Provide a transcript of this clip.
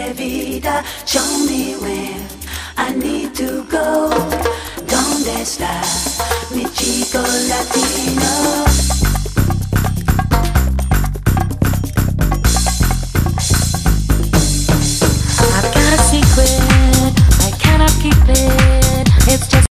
de vida. Show me where I need to go. ¿Dónde está mi chico latino?